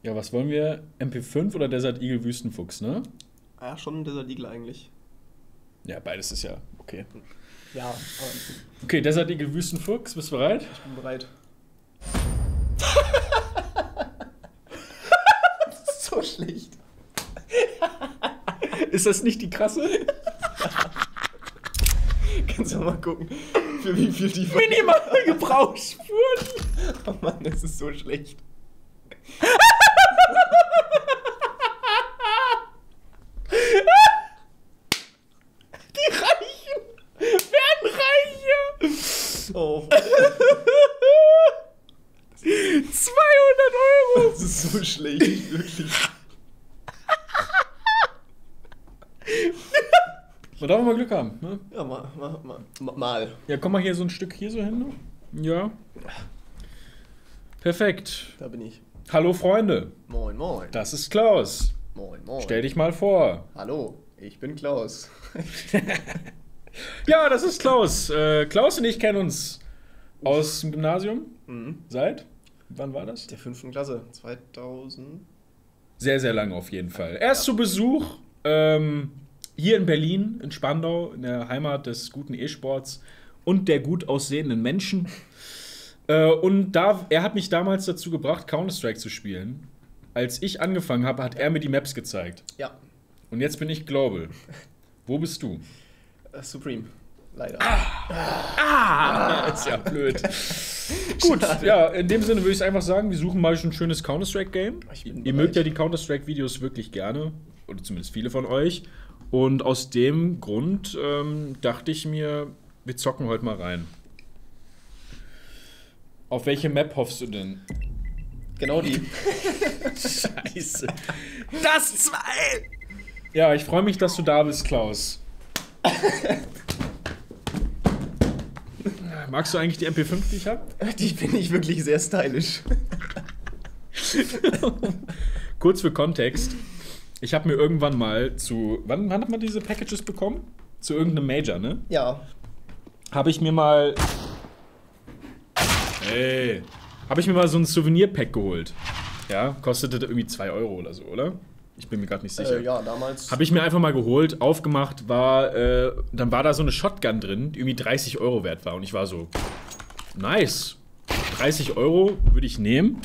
Ja, was wollen wir? MP5 oder Desert Eagle Wüstenfuchs, ne? Ja, schon Desert Eagle eigentlich. Ja, beides ist ja okay. Ja, aber Okay, Desert Eagle Wüstenfuchs, bist du bereit? ich bin bereit. Das ist so schlecht. Ist das nicht die krasse? Kannst du mal gucken, für wie viel die... Minimale Gebrauchsspuren. Oh Mann, das ist so schlecht. Die Reichen werden reicher. Oh, 200 Euro. das ist so schlecht, wirklich. Man darf mal Glück haben, ne? Ja, mal. Ja, komm mal hier so ein Stück hier so hin. Ja. Perfekt. Da bin ich. Hallo Freunde, Moin, moin. das ist Klaus. Moin, moin. Stell dich mal vor. Hallo, ich bin Klaus. Ja, das ist Klaus. Klaus und ich kennen uns aus dem Gymnasium. Mhm. Seit? Wann war das? Der 5. Klasse, 2000. Sehr, sehr lange auf jeden Fall. Er ist zu Besuch hier in Berlin, in Spandau, in der Heimat des guten E-Sports und der gut aussehenden Menschen. Und er hat mich damals dazu gebracht, Counter-Strike zu spielen. Als ich angefangen habe, hat er mir die Maps gezeigt. Ja, Und jetzt bin ich Global. Wo bist du? Supreme. Leider. Ist ja blöd. Gut, ja, in dem Sinne würde ich einfach sagen, wir suchen mal schon ein schönes Counter-Strike-Game. Ich bin Ihr bereit. mögt ja die Counter-Strike-Videos wirklich gerne. Oder zumindest viele von euch. Und aus dem Grund dachte ich mir, wir zocken heute mal rein. Auf welche Map hoffst du denn? Genau die. Scheiße. Das 2! Ja, ich freue mich, dass du da bist, Klaus. Magst du eigentlich die MP5, die ich habe? Die finde ich wirklich sehr stylisch. Kurz für Kontext. Ich habe mir irgendwann mal wann hat man diese Packages bekommen? Zu irgendeinem Major, ne? Ja. Habe ich mir mal so ein Souvenir-Pack geholt. Ja, kostete irgendwie 2 Euro oder so, oder? Ich bin mir gerade nicht sicher. Ja, damals. Habe ich mir einfach mal geholt, aufgemacht, dann war da so eine Shotgun drin, die irgendwie 30 Euro wert war. Und ich war so, nice. 30 Euro würde ich nehmen.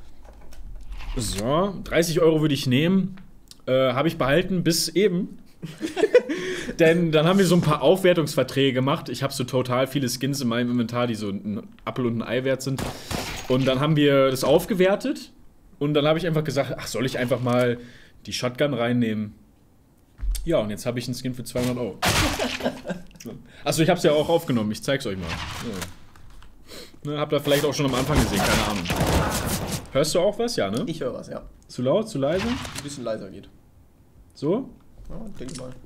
So, 30 Euro würde ich nehmen. Habe ich behalten bis eben. Denn dann haben wir so ein paar Aufwertungsverträge gemacht. Ich habe so total viele Skins in meinem Inventar, die so ein Apfel und ein Ei wert sind. Und dann haben wir das aufgewertet. Und dann habe ich einfach gesagt, ach, soll ich einfach mal die Shotgun reinnehmen? Ja, und jetzt habe ich einen Skin für 200 Euro. Achso, ich habe es ja auch aufgenommen. Ich zeig's euch mal. Ja. Ne, habt ihr vielleicht auch schon am Anfang gesehen, keine Ahnung. Hörst du auch was? Ja, ne? Ich höre was, ja. Zu laut, zu leise? Ein bisschen leiser geht. So? Ja, denke mal.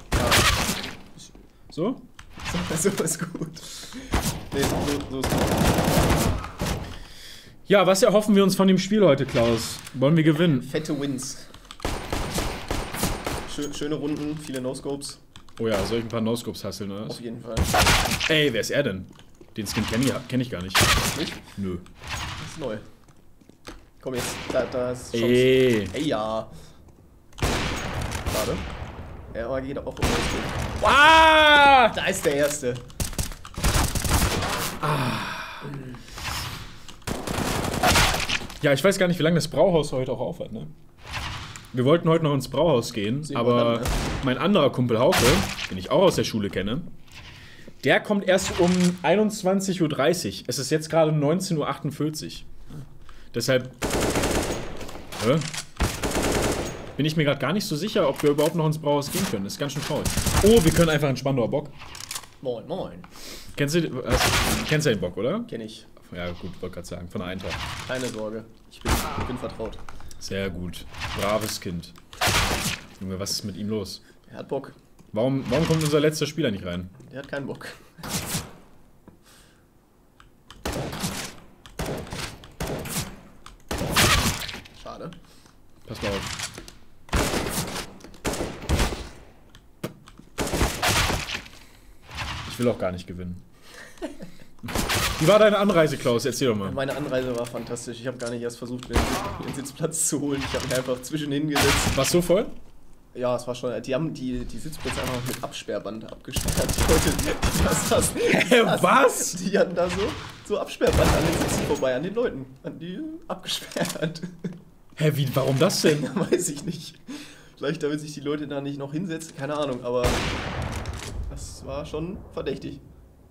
So? So ist gut. Nee, so ist gut. Ja, was erhoffen wir uns von dem Spiel heute, Klaus? Wollen wir gewinnen? Fette Wins. Schöne Runden, viele No-Scopes. Oh ja, soll ich ein paar No-Scopes hasseln, oder? Auf jeden Fall. Ey, wer ist er denn? Den Skin kenn ich gar nicht. Nicht? Nö. Das ist neu. Komm jetzt, da ist Chance. Ey. Ey, ja. Schade. Ja, aber geht auch um No-Scope. Ah! Da ist der erste. Ja, ich weiß gar nicht, wie lange das Brauhaus heute auch auf hat, ne? Wir wollten heute noch ins Brauhaus gehen, Sehen wir aber dann, ne? mein anderer Kumpel Hauke, den ich auch aus der Schule kenne, der kommt erst um 21:30 Uhr. Es ist jetzt gerade 19:48 Uhr. Deshalb bin ich mir gerade gar nicht so sicher, ob wir überhaupt noch ins Brauhaus gehen können. Das ist ganz schön traurig. Oh, wir können einfach in Spandauer Bock. Moin, moin. Kennst du den Bock, oder? Kenn ich. Ja, gut, wollte gerade sagen. Von der Eintracht. Keine Sorge. Ich bin vertraut. Sehr gut. Braves Kind. Junge, was ist mit ihm los? Er hat Bock. Warum kommt unser letzter Spieler nicht rein? Der hat keinen Bock. Schade. Pass mal auf. Ich will auch gar nicht gewinnen. Wie war deine Anreise, Klaus? Erzähl doch mal. Meine Anreise war fantastisch. Ich habe gar nicht erst versucht, mir den Sitzplatz zu holen. Ich habe mich einfach zwischendhin gesetzt. Warst du voll? Ja, es war schon. Die haben die Sitzplätze einfach mit Absperrband abgesperrt. Die Leute, Was? Die hatten da so Absperrband an den Sitzen vorbei, an den Leuten. An die abgesperrt. Hä, wie, warum das denn? Ja, weiß ich nicht. Vielleicht, damit sich die Leute da nicht noch hinsetzen, keine Ahnung, aber das war schon verdächtig.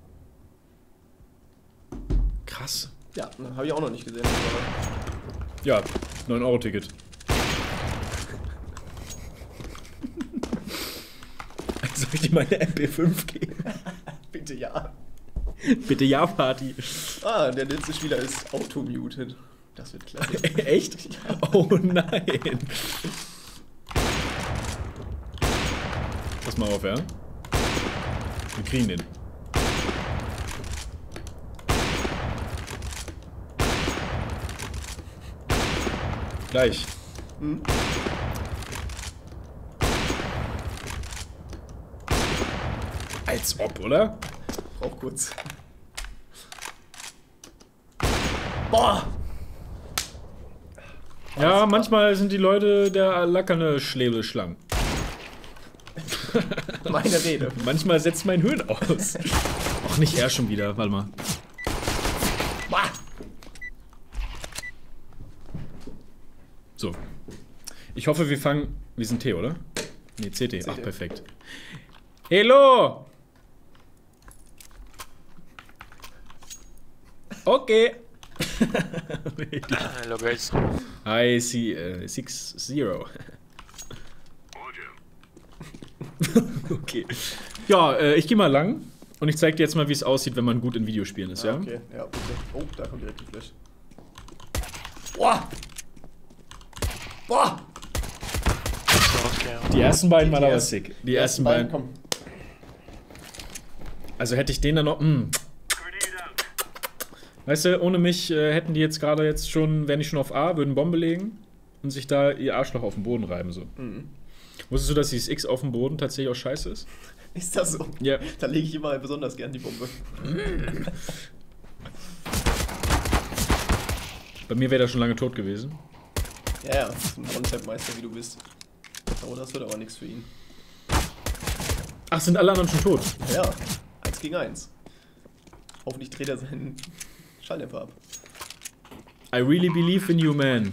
Krass. Ja, habe ich auch noch nicht gesehen. Ja, 9-Euro-Ticket. Soll ich dir meine MP5 geben? Bitte ja. Bitte ja, Party. Ah, der letzte Spieler ist auto-muted. Das wird klasse. Echt? Ja. Oh nein. Pass mal auf, ja? Wir kriegen den. Gleich. Hm? Als ob, oder? Brauch kurz. Boah! Ja, manchmal sind die Leute der lackerne Schläbelschlangen. Meine Rede. Manchmal setzt mein Höhen aus. Ach, nicht er schon wieder. Warte mal. Boah! So. Ich hoffe, wir fangen... Wir sind T, oder? Nee, CT. Ach, perfekt. Hello! Okay. Hello guys. I see 6-0. Okay. Ja, ich gehe mal lang und ich zeige dir jetzt mal, wie es aussieht, wenn man gut in Videospielen ist, ja? Okay, ja, bitte. Oh, da kommt direkt die Flash. Boah! Boah! Okay. Die ersten beiden waren Die aber ersten- sick. Die ersten beiden. Komm. Also hätte ich den dann noch. Weißt du, ohne mich hätten die jetzt gerade wären die schon auf A, würden Bombe legen und sich da ihr Arschloch auf den Boden reiben so. Mhm. Wusstest du, dass dieses X auf dem Boden tatsächlich auch scheiße ist? Ist das so? Ja. Da lege ich immer besonders gern die Bombe. Bei mir wäre der schon lange tot gewesen. Ja, ja, ein One-Tap-Meister, wie du bist. Oh, das wird aber nichts für ihn. Ach, sind alle anderen schon tot? Ja, 1 gegen 1. Hoffentlich dreht er seinen Schalldämpfer ab. I really believe in you, man.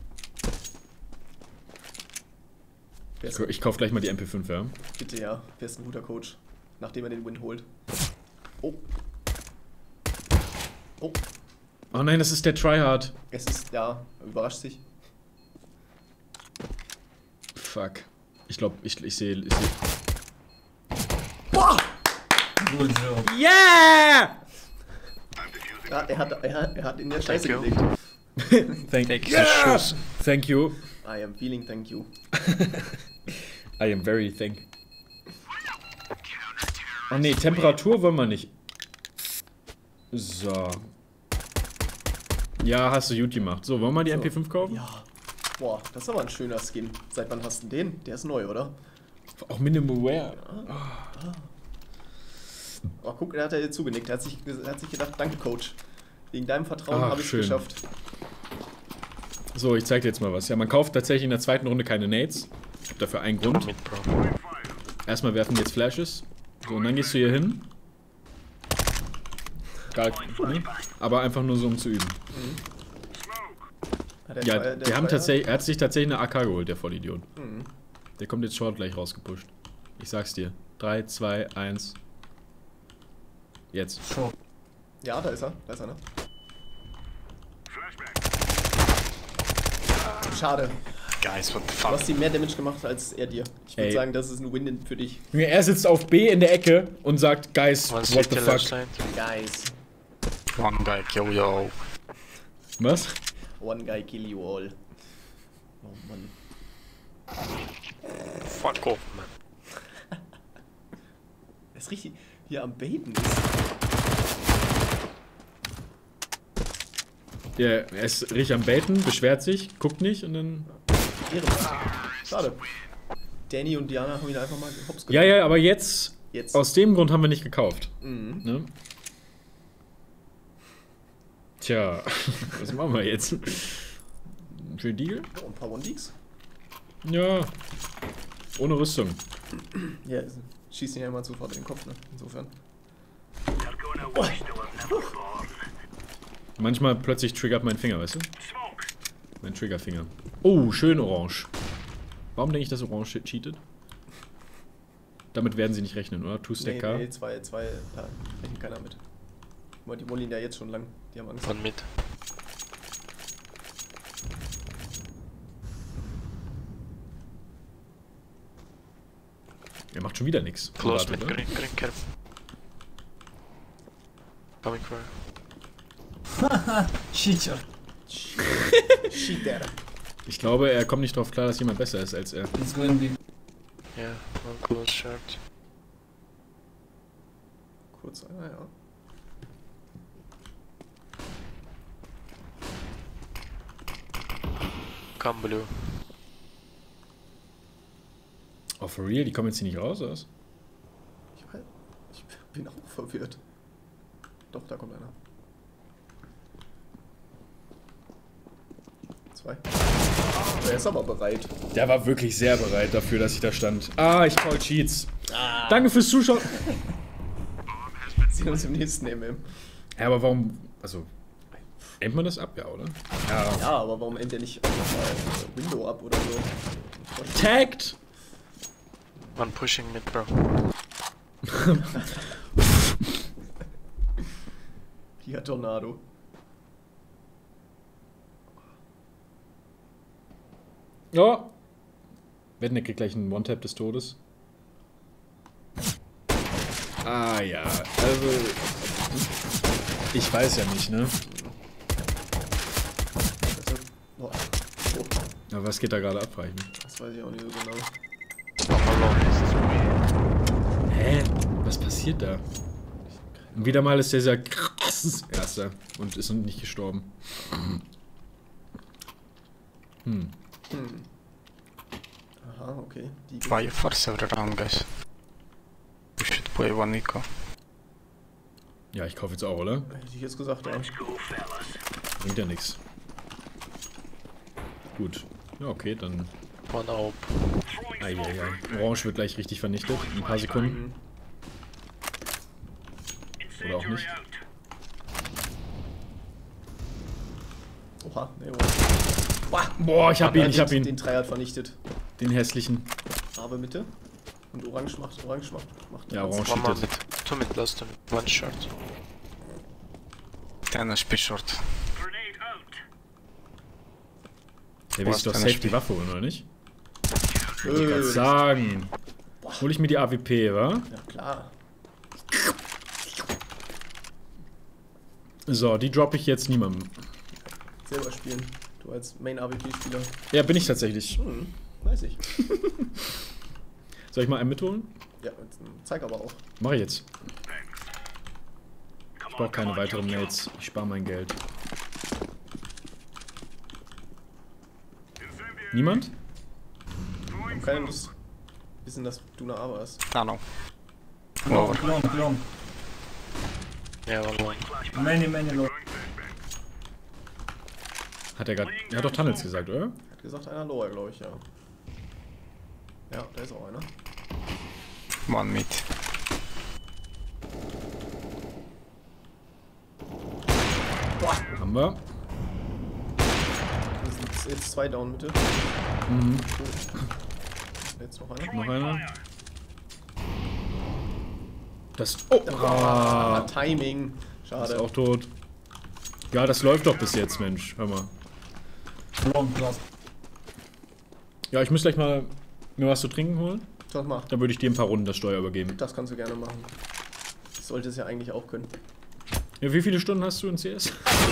Wer ist Ich kauf gleich mal die MP5, ja? Bitte ja, wer ist ein guter Coach, nachdem er den Win holt? Oh. Oh, Oh nein, das ist der Tryhard. es ist, ja, überrascht sich. Fuck. Ich glaube, ich sehe. Boah! Yeah! Ja, er hat in der Scheiße Thank you. gelegt. Thank you. Schuss. Thank you. I am feeling thank you. I am very thank. Oh nee, Temperatur wollen wir nicht. So. Ja, hast du gut gemacht. So, wollen wir mal die So. MP5 kaufen? Ja. Boah, das ist aber ein schöner Skin. Seit wann hast du den? Der ist neu, oder? Auch Minimal Wear. Oh, guck, er hat ja zugenickt. Er hat sich gedacht, danke Coach. Wegen deinem Vertrauen Ach, habe ich es schön. geschafft. So, ich zeig dir jetzt mal was. Ja, man kauft tatsächlich in der zweiten Runde keine Nades. Ich hab dafür einen Grund. Mid, bro. Erstmal werfen wir jetzt Flashes. So, und dann gehst du hier hin. Gar, ne? Aber einfach nur so, um zu üben. Hat er Ja, der die haben Freier? tatsächlich, er hat sich tatsächlich eine AK geholt, der Vollidiot. Mhm. Der kommt jetzt Short gleich rausgepusht. Ich sag's dir. 3, 2, 1. Jetzt. Ja, da ist er. Da ist einer. Schade. Guys, what the Du fuck? hast ihm mehr Damage gemacht als er dir. Ich würde Ey. sagen, das ist ein Win für dich. Junge, er sitzt auf B in der Ecke und sagt, Guys, One what city the left fuck. side. Guys. One guy kill yo. Was? One guy kill you all. Oh Mann. Fuck off, man. Er ist richtig hier am Baiten. Ja, er ist richtig am Baiten, beschwert sich, guckt nicht und dann. Ehrenlos. Schade. Danny und Diana haben ihn einfach mal hops Ja, ja, aber jetzt, Jetzt. aus dem Grund haben wir nicht gekauft. Mhm. Ne? Tja, was machen wir jetzt? Für Deal? Oh, ein paar One-Deeks. Ja. Ohne Rüstung. Ja, schießt ihn ja immer sofort in den Kopf, ne? Insofern. Manchmal plötzlich triggert mein Finger, weißt du? Mein Triggerfinger. Oh, schön orange. Warum denke ich, dass Orange cheatet? Damit werden sie nicht rechnen, oder? Two-Stack-K? Nee, zwei, da rechnet keiner mit. Guck mal, die wollen ihn ja jetzt schon lang. Die haben Angst. One mid. Er macht schon wieder nichts. Close mid, green, careful. Coming for you. Cheater. Shit, der. Ich glaube, er kommt nicht drauf klar, dass jemand besser ist als er. Let's go in B. Yeah, one close short. Kurz, ja. Come blue. Oh, for real? Die kommen jetzt hier nicht raus, oder was? Ich bin auch verwirrt. Doch, da kommt einer. 2. Er ist aber bereit. Der war wirklich sehr bereit dafür, dass ich da stand. Ah, ich call Cheats. Danke fürs Zuschauen. Sehen uns im nächsten MM. Ja, aber warum... Also... Aimt man das ab, ja, oder? Ja. Ja, aber warum aimt er nicht einfach mal Window ab oder so? Tagged! One pushing mid, bro. Hier Tornado. Ja. Wetten, er kriegt gleich einen One-Tap des Todes. Ah ja, also... Ich weiß ja nicht, ne? Boah. Oh, Aber was geht da gerade ab, frage ich mich. das weiß ich auch nicht so genau. I'm alone. Hä? Was passiert da? Und wieder mal ist der sehr krass Erster und ist nicht gestorben. Aha, okay. Die Fire for several round, guys. We should play one eco. Ja, ich kaufe jetzt auch, oder? hätte ich jetzt gesagt, ja. Bringt ja nichts. Gut. Ja, okay, dann... One AWP. Eieiei. Orange wird gleich richtig vernichtet. In ein paar Sekunden. Oder auch nicht. Oha, nee, Boah, ich hab ihn, ich hab ihn. Den Dreier vernichtet. Den hässlichen. Aber Mitte. Und Orange macht. Ja, Orange One more cheatet. mid. Two mid, last two mid. One short. 10 HP short. Der will sich doch Was safe kann die Waffe holen, oder nicht? Ich wollte gerade sagen. Hol ich mir die AWP, wa? Ja, klar. So, die droppe ich jetzt niemandem. Selber spielen. Du als Main-AWP-Spieler. Ja, bin ich tatsächlich. Weiß ich. Soll ich mal einen mitholen? Ja, zeig aber auch. Mach ich jetzt. Ich brauche keine weiteren Mates. Ich spare mein Geld. Niemand? Wir haben keine Lust. Wissen, dass du eine Aber hast. Ah, no. Long, Over. long. Yeah, one long. Many long. Hat er gerade... Er hat doch Tunnels gesagt, oder? Er hat gesagt, einer Lower, glaube ich, ja. Ja, da ist auch einer. One mid. Haben wir. Das sind jetzt 2 down, Mitte. Mhm. Jetzt noch einer. Noch einer. Das... Oh! Timing. Ist Schade. auch tot. Ja, das läuft doch bis jetzt, Mensch. Hör mal. Long plus. Ja, ich muss gleich mal mir was zu trinken holen. Das mach. Dann würde ich dir ein paar Runden das Steuer übergeben. Das kannst du gerne machen. Ich sollte es ja eigentlich auch können. Ja, wie viele Stunden hast du in CS?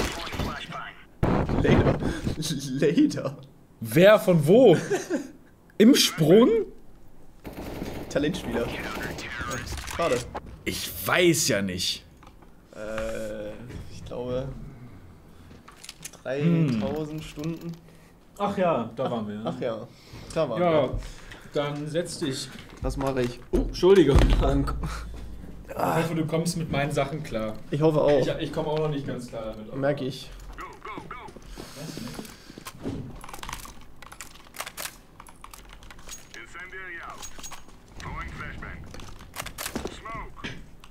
Later. Later. Wer von wo? Im Sprung? Talentspieler. Schade. Ich weiß ja nicht. Ich glaube 3000 Stunden. Ach ja, da waren wir. Ach ja, da waren Ja, wir. dann setz dich. Das mache ich. Oh, Entschuldigung. Dank. Ich hoffe, du kommst mit meinen Sachen klar. Ich hoffe auch. Ich komme auch noch nicht ganz klar damit. aber- Merke ich. Incendiary out. Throwing flashbang. Smoke.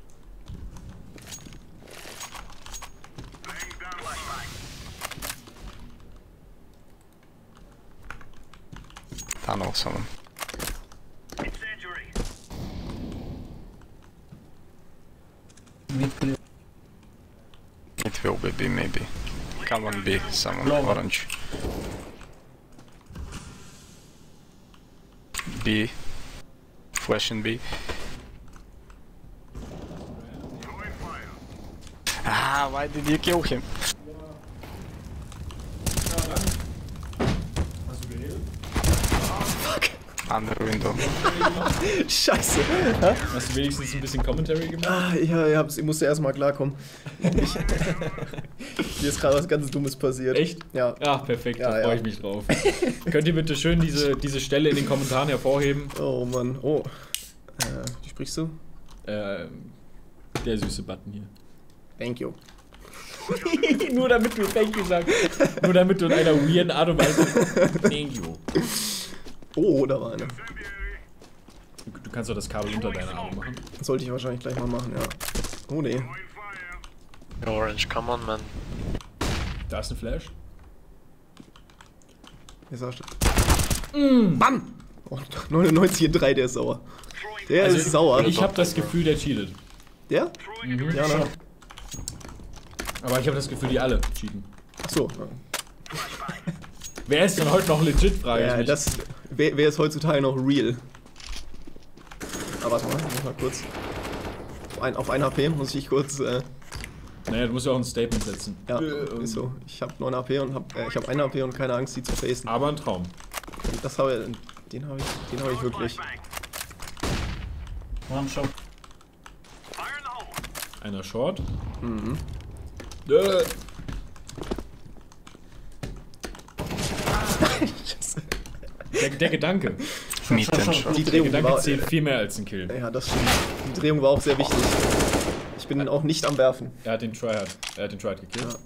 Laying down flashbang. Tunnel someone. Incendiary. Mid clear. It will be B maybe. Come on B, someone Lower. orange. B. Flash in B. Throwing fire. Ah, why did you kill him? Hast du geredet? Under window. Scheiße. Hast du wenigstens ein bisschen Commentary gemacht? Ah, ich musste erstmal klarkommen. Hier ist gerade was ganz Dummes passiert. Echt? Ja. Ach, perfekt, Ja, da ja. freue ich mich drauf. Könnt ihr bitte schön diese Stelle in den Kommentaren hervorheben? Oh Mann. Oh. Wie sprichst du? Der süße Button hier. Thank you. Nur damit du Thank you sagst. Nur damit du in einer weirden Art und Weise Thank you. Oh, da war eine. Du kannst doch das Kabel unter deine Arme machen. Das sollte ich wahrscheinlich gleich mal machen, ja. Oh nee. Throwing fire. Orange, come on, man. Da ist ein Flash. Jetzt hast du. Bam! Oh, 99 in 3, der ist sauer. Der ist sauer. Ich habe das Gefühl, der cheatet. Der? Ja, ne? Aber ich habe das Gefühl, die alle cheaten. Achso. Wer ist denn heute noch legit, frage ich Ja, mich. wer ist heutzutage noch real? Ah, warte mal, ich muss mal kurz. Auf 1 HP muss ich kurz. Naja, du musst ja auch ein Statement setzen. Ja, ist so. Ich habe 9 HP und ich habe 1 HP und keine Angst, die zu facen. Aber ein Traum. Und den habe ich wirklich. One shot. Fire in the hole. Einer Short. Mhm. Der Gedanke. Mid and short. Die Der Drehung Gedanke war. zählt viel mehr als ein Kill. Ja, das stimmt. Die Drehung war auch sehr wichtig. Ich bin auch nicht am Werfen. Er hat den Tryhard gekillt. Ja.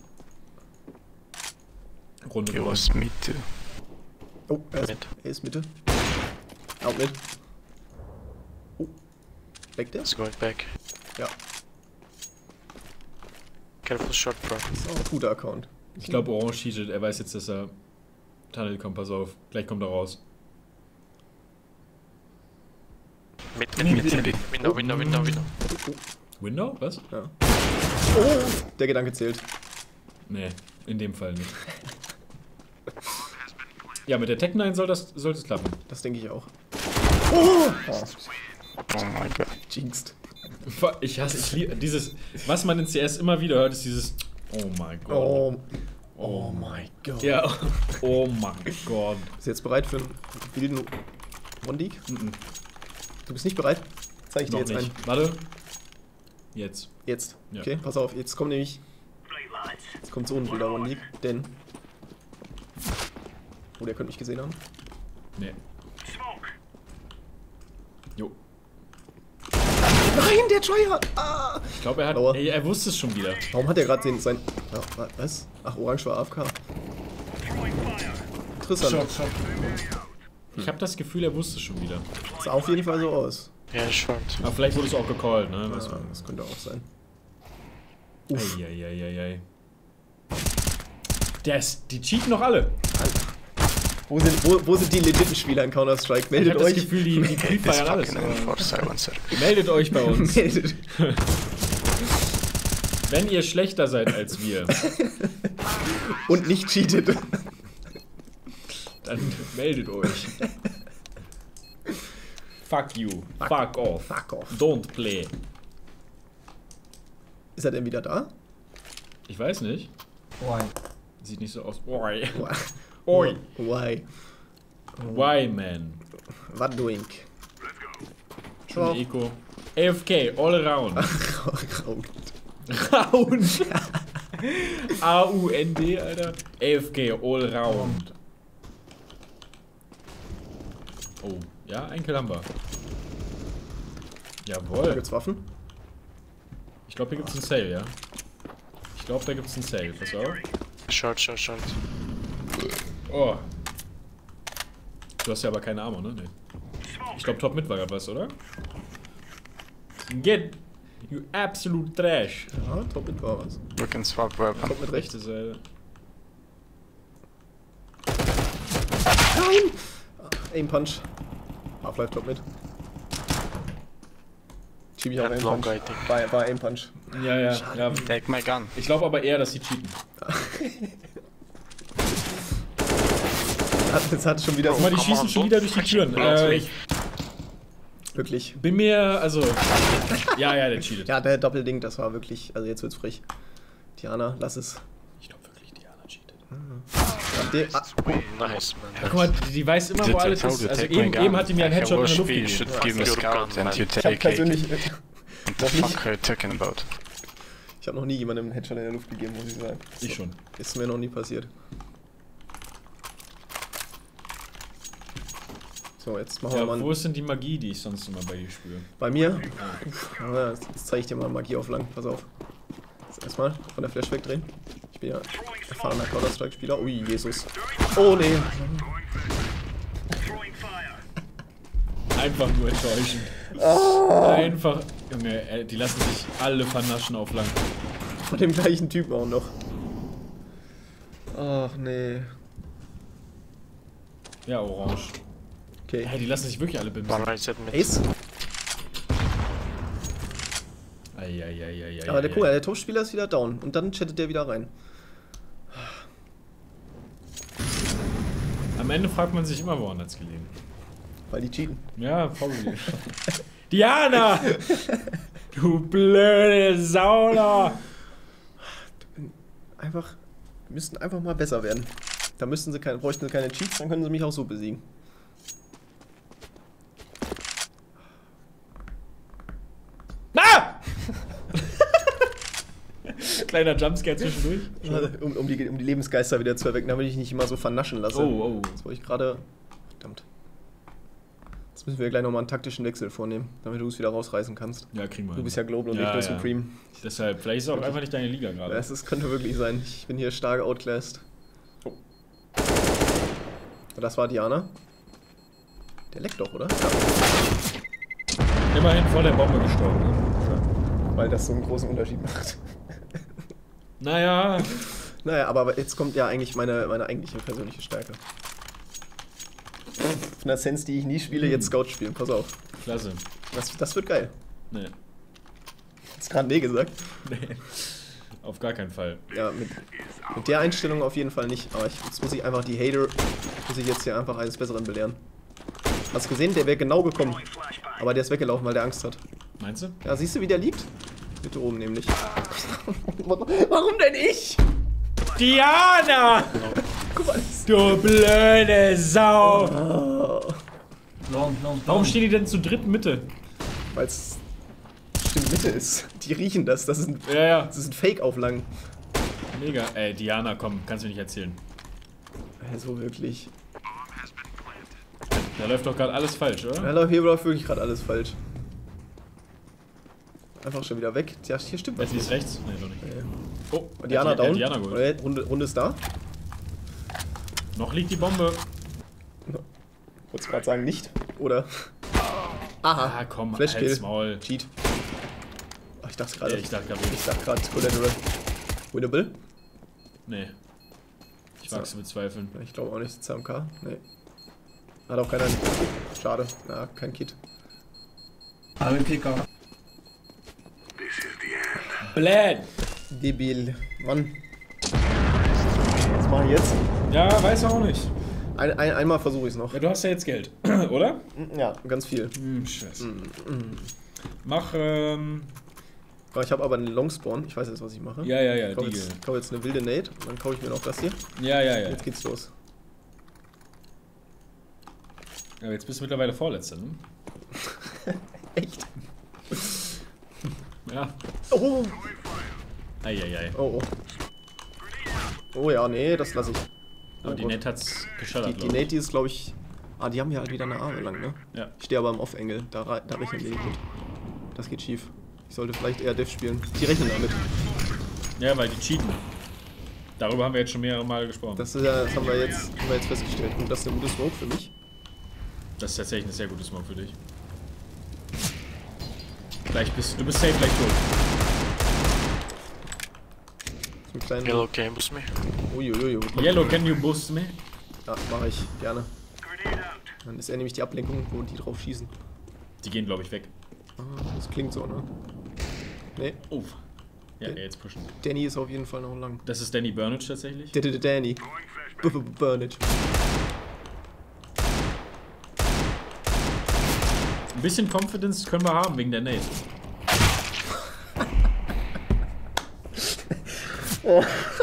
Runde He gewonnen. was mid too. Oh, Mid. er ist Mitte. Out mit. Oh. Leckt der? It's going back. Ja. Careful short, bro. Das ist auch ein guter Account. Ich glaube, Orange cheatet. Er weiß jetzt, dass er Tunnel kommt. Pass auf. Gleich kommt er raus. Mid, Mid, mid, mid. mid. Window, window, window, window. Window? Was? Ja. Oh, der Gedanke zählt. Nee, in dem Fall nicht. Ja, mit der Tech 9 sollte es klappen. Das denke ich auch. Oh! Ah, Oh my god. jinxed. Ich liebe dieses, was man in CS immer wieder hört, ist dieses Oh mein Gott. Oh mein Gott. Ja, oh mein Gott. Bist du jetzt bereit für einen wilden One-League? Mhm. Du bist nicht bereit? Zeig ich dir Noch jetzt nicht. ein. Warte. Jetzt. Jetzt. Ja. Okay, pass auf. Jetzt kommt nämlich. Jetzt kommt so ein wilder One-League. Denn. Oh, der könnte mich gesehen haben. Nee. Smoke. Jo. Nein, der Tryhard! Ah! Ich glaube, Lauer. er wusste es schon wieder. Warum hat er gerade sein. Ja, was? Ach, Orange war AFK. Throwing fire. Interessant. Short, short. Ich habe das Gefühl, er wusste es schon wieder. Sah auf jeden Fall so aus. Yeah, short. Aber vielleicht wurde es auch gecallt, ne? Was Ja, das könnte auch sein. Eieieiei. Die cheaten noch alle. Wo sind die legiten Spieler in Counter-Strike? Ich Meldet habe das euch. Gefühl, die This pre-feiern alles. fucking aber- M4 silencer. Meldet euch bei uns. Meldet. Wenn ihr schlechter seid als wir, Und nicht cheatet. dann meldet euch. Fuck you. Fuck off. Fuck off. Don't play. Ist er denn wieder da? Ich weiß nicht. Why? Sieht nicht so aus. Oi. Why? Oi. Why? Why, man? What doing? Schon Eco. AFK, all around. Round. A-U-N-D, Alter. AFK, all round. Oh, ja, ein Kill haben wir. Da Jawohl. gibt's Waffen. glaube, hier gibt's einen Sale, ja. Ich glaube, da gibt's einen Sale. Pass auf. Short. Oh. Du hast ja aber keine Armor, ne? Nee. Ich glaube, Top mit war ja was, oder? Get! You absolute trash. Ja, Top mit war was. We can swap weapon. Top mit rechts. Rechte Seite. Nein! Aim Punch. Half-Life Top mit. Schieb ich auch Aim Long, Punch. I think. War Aim Punch. Ja. Take my gun. Ich glaube aber eher, dass sie cheaten. Jetzt hat schon wieder Guck mal, die schießen schon wieder durch die Türen. Ich wirklich. bin mir, also... Ja, der cheatet. Ja, der Doppelding, das war wirklich, also jetzt wird's frech. Diana, lass es. Ich glaube wirklich, Diana cheatet. Nice, Ja, man. guck mal, die weiß immer, wo alles ist. Also eben hat die mir einen Headshot in der Luft You gegeben. should give me Your scout gun, and you Ich hab take persönlich, What the fuck are you talking about? ich habe noch nie jemandem einen Headshot in der Luft gegeben, muss ich sagen. Ich schon. Ist mir noch nie passiert. So, jetzt machen wir Ja, mal wo ist denn die Magie, die ich sonst immer bei dir spüre? bei mir. Ja, jetzt zeige ich dir mal Magie auf lang. Pass auf. Jetzt erstmal von der Flash wegdrehen. Ich bin ja erfahrener Counter-Strike-Spieler. Ui, Jesus. Oh, nee. Throwing fire. Einfach nur enttäuschend. Einfach. Junge, die lassen sich alle vernaschen auf lang. Von dem gleichen Typen auch noch. Ach, nee. Ja, orange. Okay. Hey, die lassen sich wirklich alle bimsen. One right side mid. Ace. Eieieiei. Aber der, guck mal, der Top-Spieler ist wieder down. Und dann chattet der wieder rein. Am Ende fragt man sich immer, woran hat's gelegen. Weil die cheaten. Ja, probably. Diana! Du blöde Sauna! Einfach. Wir müssten einfach mal besser werden. Da müssten sie keine, bräuchten sie keine Cheats, dann können sie mich auch so besiegen. Ah! Kleiner Jumpscare zwischendurch. Um die Lebensgeister wieder zu erwecken, damit ich nicht immer so vernaschen lasse. Oh. Das wollte ich gerade. Verdammt. Jetzt müssen wir gleich nochmal einen taktischen Wechsel vornehmen, damit du es wieder rausreißen kannst. Ja, kriegen wir. Du bist ja Global und Ja, ich nur ja. Supreme. Deshalb, vielleicht ist es auch einfach nicht deine Liga gerade. Das könnte wirklich sein. Ich bin hier stark outclassed. Oh. Das war Diana. Der leckt doch, oder? Immerhin vor der Bombe gestorben. Ne? Weil das so einen großen Unterschied macht. Naja. Naja, aber jetzt kommt ja eigentlich meine eigentliche persönliche Stärke. Von der Sense, die ich nie spiele, jetzt Scout spielen. Pass auf. Klasse. Das wird geil. Nee. Hast gerade nee gesagt? Nee. Auf gar keinen Fall. Ja, mit der Einstellung auf jeden Fall nicht. Aber jetzt muss ich einfach die Hater, muss ich jetzt hier einfach eines Besseren belehren. Hast du gesehen? Der wäre genau gekommen. Aber der ist weggelaufen, weil der Angst hat. Meinst du? Ja, siehst du, wie der liegt? Bitte oben nämlich. Warum denn ich? Diana! Guck mal. Du blöde Sau! Long. Warum stehen die denn zu dritt Mitte? Weil es bestimmt Mitte ist. Die riechen das. Das ist Ja. ein Fake-Auflang. Mega. Ey, Diana, komm, kannst du nicht erzählen. Also wirklich. Da läuft doch gerade alles falsch, oder? Ja, hier läuft wirklich gerade alles falsch. Einfach schon wieder weg. Ja, hier stimmt was Leslie ist nicht. rechts? Nee, doch nicht. Oh, Oh, Diana er hat down. Diana geholt. Runde ist da. Noch liegt die Bombe. Wolltest gerade sagen, nicht. Oder? Aha. Ah, komm, Flashkill. halt's Maul. Cheat. Ach, ich dachte gerade. Ich dachte gerade Collateral. Winnable? Nee. Ich wag's zu bezweifeln. Ich glaube auch nicht. CMK? Nee. Hat auch keiner. Schade. Na, kein Kit. I will pick up. Bläh! Debil. Mann. Was mache ich jetzt? Ja, weiß auch nicht. Einmal versuche ich es noch. Ja, du hast ja jetzt Geld, oder? Ja, ganz viel. Scheiße. Mach, Ich habe aber einen Longspawn. Ich weiß jetzt, was ich mache. Ja, Ich kaufe die. jetzt eine wilde Nade und dann kaufe ich mir noch das hier. Ja. Jetzt geht's los. Aber jetzt bist du mittlerweile Vorletzter, ne? Echt? Ja. Oh, Eieiei. oh. Oh ja, nee, das lasse ich. Aber die Net hat's geschattert, Die glaub ich. Nade, die ist, glaube ich. Ah, die haben ja halt wieder eine Arme lang, ne? Ja. Ich stehe aber im Off-Angle. Da rechnen wir nicht mit. Das geht schief. Ich sollte vielleicht eher Dev spielen. Die rechnen damit. Ja, weil die cheaten. Darüber haben wir jetzt schon mehrere Male gesprochen. Das haben wir jetzt festgestellt. Und das ist eine gute Smoke für mich. Das ist tatsächlich eine sehr gute Smoke für dich. Du bist safe gleich tot. So einen kleinen... Yellow can boost me. Uiuiui. Yellow, can you boost me? Ja, mache ich. Gerne. Grenade out. Dann ist er nämlich die Ablenkung, wo die drauf schießen. Die gehen, glaube ich, weg. Ah, das klingt so, ne? Nee, Oh. Ja, jetzt pushen. Danny ist auf jeden Fall noch lang. Das ist Danny Burnage tatsächlich. Danny. Burnage. Ein bisschen Confidence können wir haben wegen der Nate. Oh.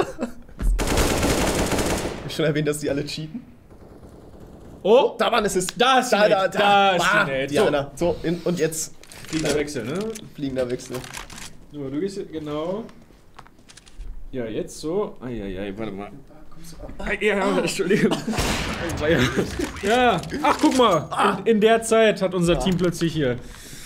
Hab ich schon erwähnt, dass die alle cheaten? Oh, Da waren es. da ist die Nate. Da ist die Ah, Nate. Diana. So, und jetzt Fliegender Wechsel, ne? fliegender Wechsel. So, du gehst genau. Ja, jetzt so. Eieiei, warte mal. Ja, Entschuldigung. Ja, ach, guck mal. In der Zeit hat unser Team plötzlich hier.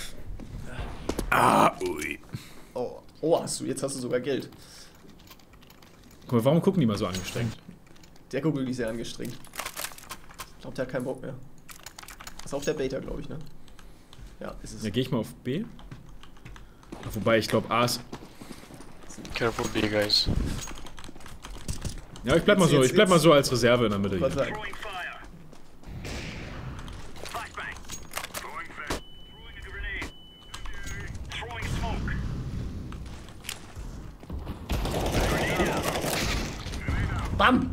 Ui. Oh, jetzt hast du sogar Geld. Guck mal, warum gucken die mal so angestrengt? Der guckt wirklich sehr angestrengt. Ich glaube, der hat keinen Bock mehr. Ist auf der Beta, glaube ich, ne? Ja, ist es. Ja, gehe ich mal auf B. Ach, wobei, ich glaube A ist. Careful B, guys. Ja, ich bleib mal so. Ich bleib mal so als Reserve in der Mitte Was hier. sagen? Throwing fire. Flashbang. Throwing flash. Throwing a grenade. Throwing smoke. Bam!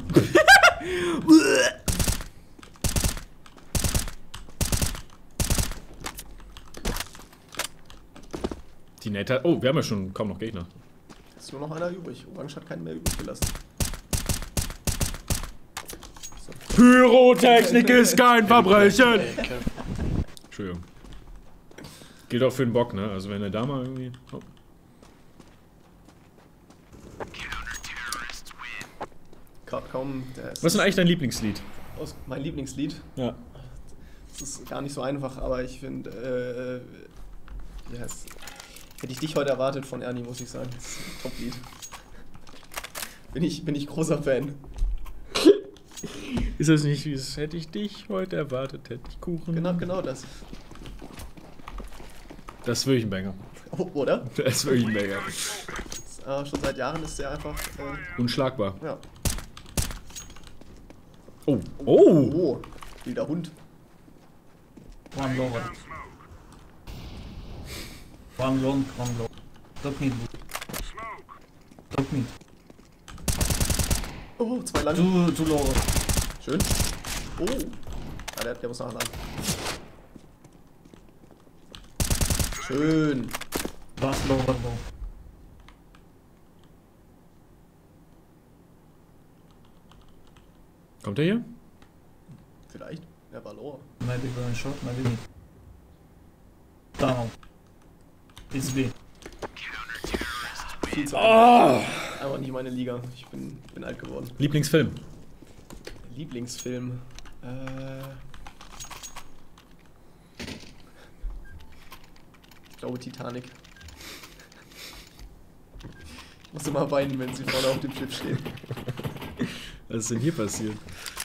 Die Nate hat. Oh, wir haben ja schon kaum noch Gegner. Ist nur noch einer übrig. Orange hat keinen mehr übrig gelassen. Pyrotechnik ist kein Verbrechen! Hey, careful. Entschuldigung. Gilt auch für den Bock, ne? Also wenn er da mal irgendwie. Oh. Kaum. Was ist denn eigentlich dein Lieblingslied? Mein Lieblingslied? Ja. Das ist gar nicht so einfach, aber ich finde, wie heißt hätte ich dich heute erwartet von Ernie, muss ich sagen. Das ist ein Top-Lied. Bin ich großer Fan. Ist das nicht wie es hätte ich dich heute erwartet, hätte ich Kuchen? Genau das. Das ist wirklich ein Banger. Oh, oder? Das ist wirklich ein Banger. Schon seit Jahren ist der einfach, Unschlagbar. ja. Oh. Oh! Oh, wilder Hund. One lower. One long, one low. Top mid. Top mid. Oh, 2 lang. Two lower. Schön. Oh. Ah, der muss nachladen. Schön. Last lower low. Kommt er hier? Vielleicht. Der war lower. Maybe going short, maybe mid. Tunnel. It's B. Viel zu Oh! einfach nicht meine Liga. Ich bin alt geworden. Lieblingsfilm. Lieblingsfilm. Ich glaube Titanic. Ich muss immer weinen, wenn sie vorne auf dem Schiff stehen. Was ist denn hier passiert?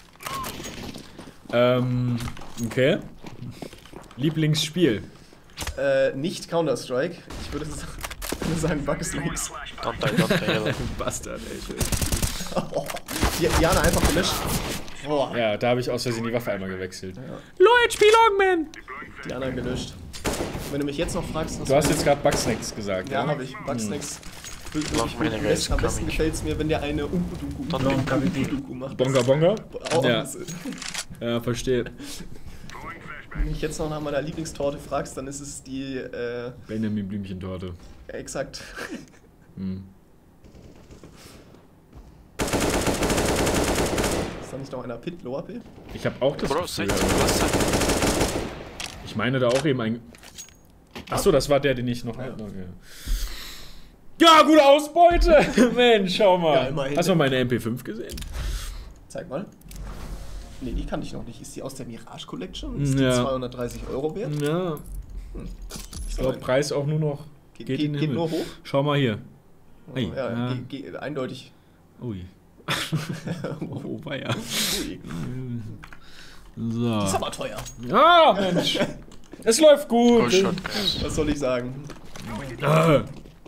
Okay. Lieblingsspiel. Nicht Counter-Strike. Ich würde sagen Bugsnacks. Don't die, yellow. Bastard, ey. Oh, Diana einfach gelöscht. Oh, Ja, da habe ich aus Versehen die Waffe einmal gewechselt. Ja. Low HP Longman! Diana gelöscht. Wenn du mich jetzt noch fragst, was Du hast jetzt gerade Bugsnacks gesagt, Ja, ja? habe ich. Bugsnacks. Long many guys Am besten coming. gefällt es mir, wenn der eine Umkuduku Long KVP. macht. Bonga Bonga? Auch Ja. Ja, verstehe. Wenn du mich jetzt noch nach meiner Lieblingstorte fragst, dann ist es die, Benjamin Blümchentorte. exakt. Hm. Ist da nicht noch einer Pit, Lower P? Ich habe auch das Bro, Gefühl, side, last side. ich meine da auch eben ein... Achso, das war der, den ich noch... Ja. Okay. Ja, gute Ausbeute! Mensch, schau mal. Ja, immerhin. Hast du mal meine MP5 gesehen? Zeig mal. Nee, die kann ich noch nicht. Ist die aus der Mirage Collection? Ist die Ja. 230 € wert? Ja. Ich glaube, Preis auch nur noch Geht in den geht Himmel. nur hoch. Schau mal hier. Ei, Ja, eindeutig. Ui. Oh, weia. Ui. So. Das ist aber teuer. Ah, Mensch. Es läuft Go gut. short, guys. Was soll ich sagen? Ah.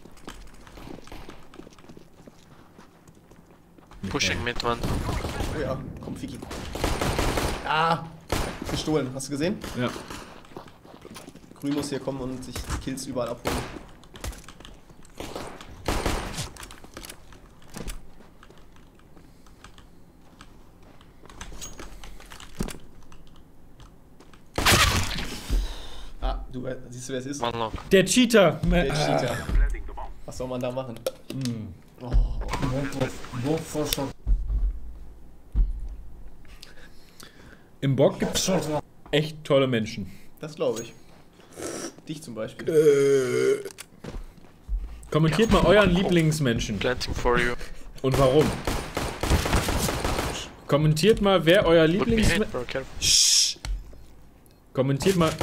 Pushing mid one. Oh ja, komm, Fiki. Ah! Gestohlen, hast du gesehen? Ja. Grün muss hier kommen und sich die Kills überall abholen. Ah, du siehst du, wer es ist? One long. Der Cheater. Der Cheater. Was soll man da machen? Oh, Go for short. Im Bock gibt's Short one. echt tolle Menschen. das glaube ich. Dich zum Beispiel. Kommentiert mal euren Lieblingsmenschen. Planting for you. Und warum? Kommentiert mal, wer euer Look Lieblingsmensch... behind, bro. Careful. Kommentiert mal...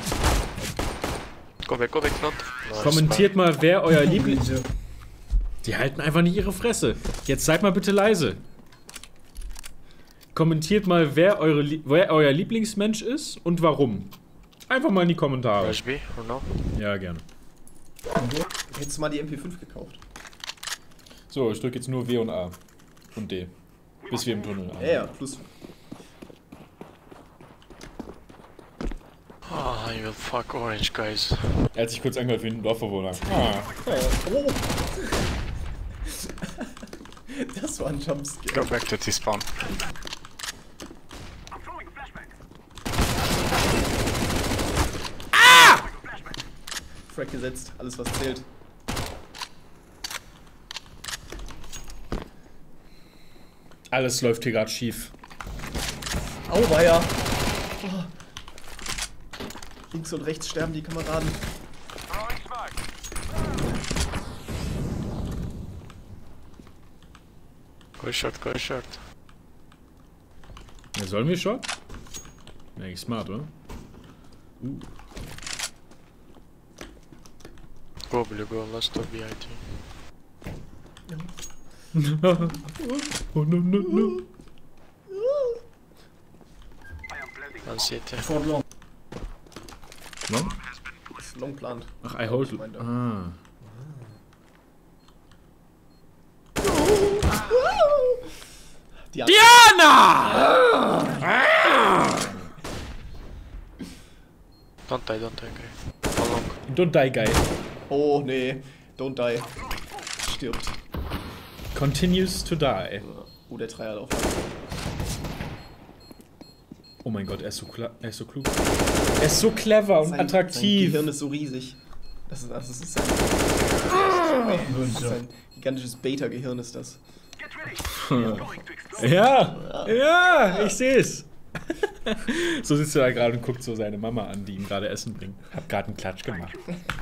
Go back, front. Nice, Kommentiert mal, wer euer Liebling... Ninja. Die halten einfach nicht ihre Fresse. Jetzt seid mal bitte leise. Kommentiert mal, wer euer Lieblingsmensch ist und warum. Einfach mal in die man. Kommentare. Rush B, or no? Ja, gerne. Hättest du mal die MP5 gekauft? So, ich drücke jetzt nur W und A. Und D. Bis wir im Tunnel sind. Ja, plus. Ah, you will fuck orange, guys. Er hat sich kurz angehört wie ein Dorfbewohner. Ah. Oh. Das war ein Jumpscare. Go back to T-spawn. I'm throwing a flashback. Frack gesetzt, alles was zählt. Alles läuft hier gerade schief. Auweia! Oh. Links und rechts sterben die Kameraden. Throwing smoke. Go short, go short. Ja, sollen wir schon? Eigentlich smart, oder? Go, blue, go. Last of BIT. Oh, no, no, no. I am blending. One city. For long. No? Das ist long plant. Ach, I hold... Meinte. Ah. Die Diana! Don't die, okay. How long? Don't die, guy. Oh nee, don't die. Stirbt. Continues to die. Oh, der Dreierlauf. Oh mein Gott, er ist so klug. Er ist so clever und Sein attraktiv. Gehirn ist so riesig. Das ist sein, Good job. sein gigantisches Beta-Gehirn ist das. Get ready. Going to explode. Ja, ja, ich seh's. So sitzt er da gerade und guckt so seine Mama an, die ihm gerade Essen bringt. Hab gerade einen Klatsch gemacht.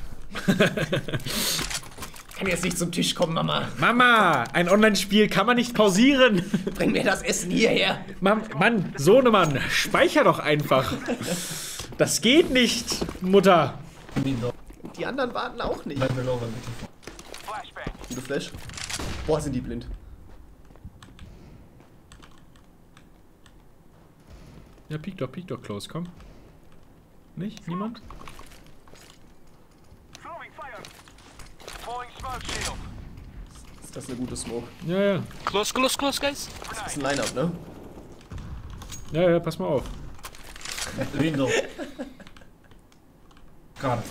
Kann jetzt nicht zum Tisch kommen, Mama. Mama, ein Online-Spiel kann man nicht pausieren. Bring mir das Essen hierher. Mann, Sohnemann, speicher doch einfach. Das geht nicht, Mutter. Window. Die anderen warten auch nicht. Level over, bitte. Flashbang. Gute Flash. Boah, sind die blind. Ja, peek doch, close, komm. Nicht? Niemand? Throwing fire. Throwing smoke shield. Ist das eine gute Smoke? Ja, ja. Close, guys. Das ist ein Line-Up, ne? Ja, ja, pass mal auf. Window. Car.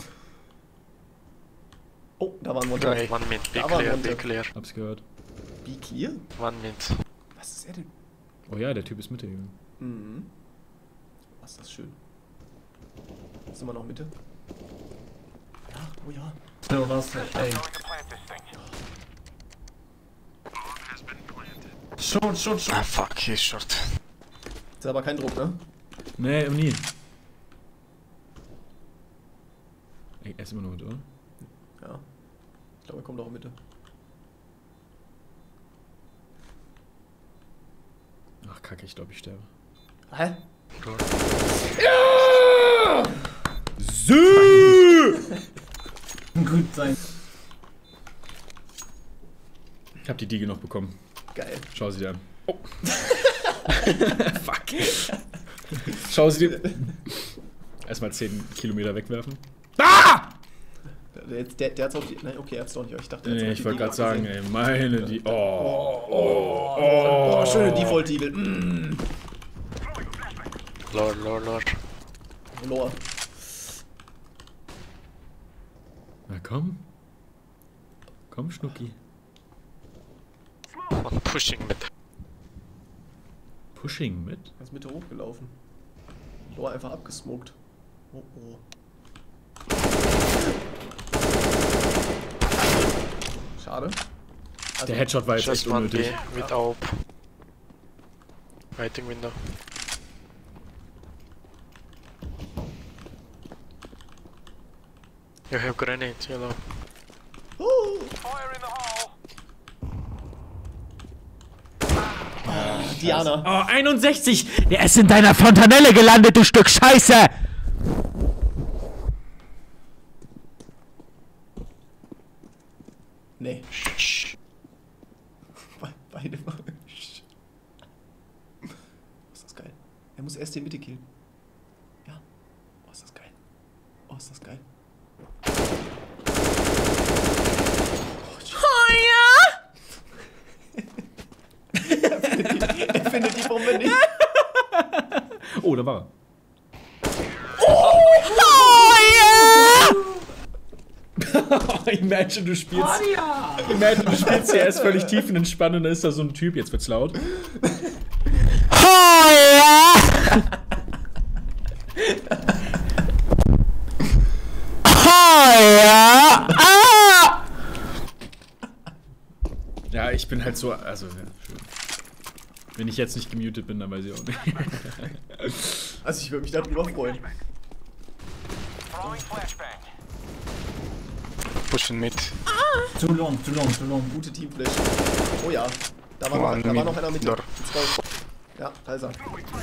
Oh, da war ein Monster. Okay. 1 mid. Be Da war clear, Monte. be clear. Hab's gehört. Be clear? 1 mid. Was ist er denn? Oh ja, der Typ ist Mitte gegangen. Mhm. Was ist das schön. Sind wir noch Mitte? Ja, oh ja. Still last. Hey. Going to plant this thing. Short. Ah, fuck, he's short. Ist aber kein Druck, ne? Nee, nie. Ey, er ist immer noch mit, oder? Ja. Ich glaube, er kommt auch in Mitte. Ach, kacke, ich glaube, ich sterbe. Hä? Sü! Good time. habe die Diege noch bekommen. Geil. Schau sie dir an. Oh. Fuck. Schau sie dir. Erstmal 10 Kilometer wegwerfen. Ah! Der hat's auf die. Nein, okay, er hat's doch nicht. Ich dachte, er hat's Nee, auf ich die wollte Diebe gerade sagen, abgesehen. ey, meine die. Oh, schöne Default-Diebel. Lord. Lore. Na komm. Komm, Schnucki. One pushing mid. Pushing mit? Er ist Mitte hochgelaufen. Lore einfach abgesmoked. Oh. Schade. Also, Der Headshot war jetzt Just echt one B unnötig. with AWP. Waiting window. You have grenades, yellow. Fire in the hole. Diana. Oh, 61! Der ist in deiner Fontanelle gelandet, du Stück Scheiße! Nee. Shh. Beide. Oh, ist das geil. Er muss erst die Mitte killen. Ja. Oh, ist das geil. Oh, ist das geil. Er findet die Bombe nicht. Oh, da war er. Imagine, du spielst. Imagine, du spielst CS völlig tiefenentspannt und dann ist da so ein Typ, jetzt wird's laut. Ja, ich bin halt so. Also, ja, schön. Wenn ich jetzt nicht gemutet bin, dann weiß ich auch nicht. Also ich würde mich darüber freuen. Throwing flashbang. Pushing mid. Too long. Gute Teamflash. Oh ja. Da war One noch einer mit. door. Ja, da ist er.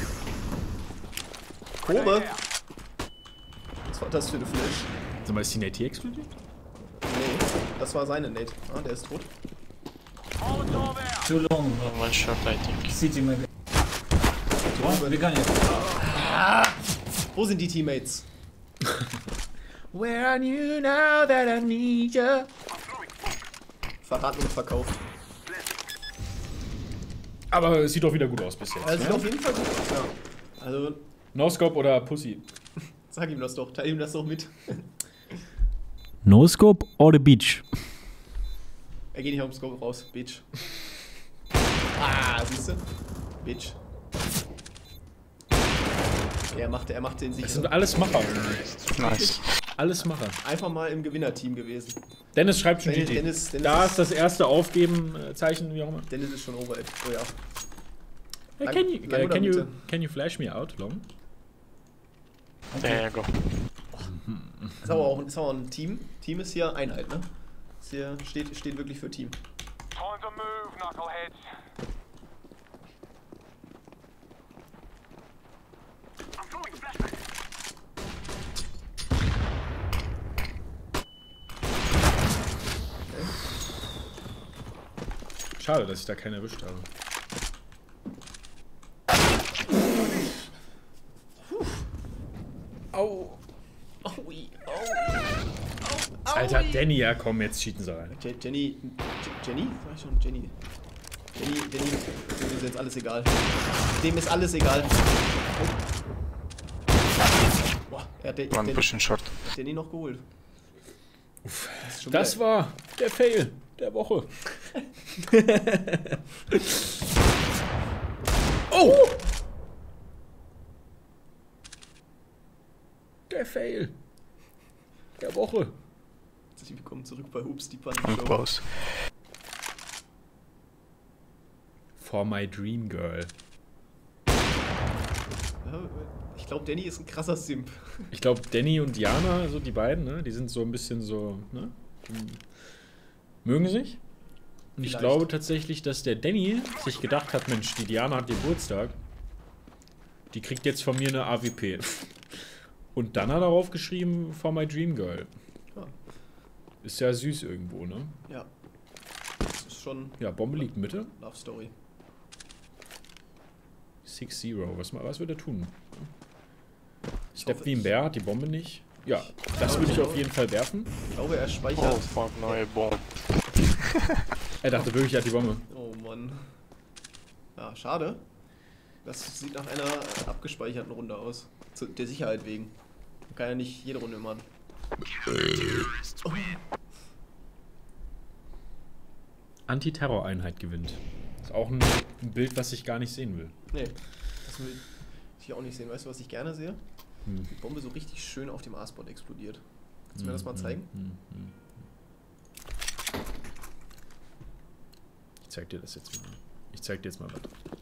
Kobe. Was war das für eine Flash? Sag mal, ist die Nate hier explodiert? Nee, das war seine Nate. Ah, der ist tot. Molotov out. Too long. One shot, I think. City maybe. One, we got it. Wo sind die Teammates? Where are you now that I need you? Verraten und verkauft. Aber es sieht doch wieder gut aus bis jetzt. Also sieht Ne? auf jeden Fall gut aus, ja. Also, No-Scope oder Pussy? sag ihm das doch, teil ihm das doch mit. No scope or the beach? Er geht nicht auf den Scope raus, Bitch. Ah, siehst du? Bitch. Er macht den Das sind sicher. alles Macher. Nice. Alles Macher. Einfach mal im Gewinnerteam gewesen. Dennis schreibt schon GG. Dennis Da ist das erste Aufgeben-Zeichen, wie auch immer. Dennis ist schon over it. Oh ja. Hey, Lang oder Mitte? can you flash me out, Long? There you go. Ist aber auch ein Team. Team ist hier Einheit, ne? Ist hier, steht wirklich für Team. Time to move, knuckleheads. I'm throwing flashbang. Schade, dass ich da keinen erwischt habe. Au. Aui, Alter, Danny, ja komm, jetzt cheaten sie rein. Jenny? Sag ich schon, Jenny. Dem ist jetzt alles egal. Dem ist alles egal. Oh. Boah, er hat One pushing short. Jenny noch geholt. ist schon Das geil. war der Fail der Woche. Oh! Der Fail der Woche. Willkommen zurück bei Hoops, die One Panty-Show. close. For my dream girl. Ich glaube, Danny ist ein krasser Simp. Ich glaube, Danny und Diana, so die beiden, ne, die sind so ein bisschen so, ne, die mögen sich. Und ich Vielleicht. glaube tatsächlich, dass der Danny sich gedacht hat, Mensch, die Diana hat Geburtstag. Die kriegt jetzt von mir eine AWP. Und dann hat er darauf geschrieben, For my dream girl. Ja. Ist ja süß irgendwo, ne? Ja. Das ist ist schon Ja, Bombe liegt Mitte. Love Story. 6-0. Was wird er tun? Ich Step hoffe, wie ein Bär, hat die Bombe nicht. Ja, das würde ich auf jeden Fall werfen. Ich glaube, er speichert. Oh fuck, neue Bomb. Er dachte wirklich, er hat die Bombe. Oh Mann. Ja, schade. Das sieht nach einer abgespeicherten Runde aus. Der Sicherheit wegen. Man kann ja nicht jede Runde machen. Oh. Antiterror-Einheit gewinnt. Ist auch ein Bild, was ich gar nicht sehen will. Nee, das will ich auch nicht sehen. Weißt du, was ich gerne sehe? Die Bombe so richtig schön auf dem A-Spot explodiert. Kannst du mir das mal zeigen? Ich zeig dir das jetzt mal. Ich zeig dir jetzt mal was.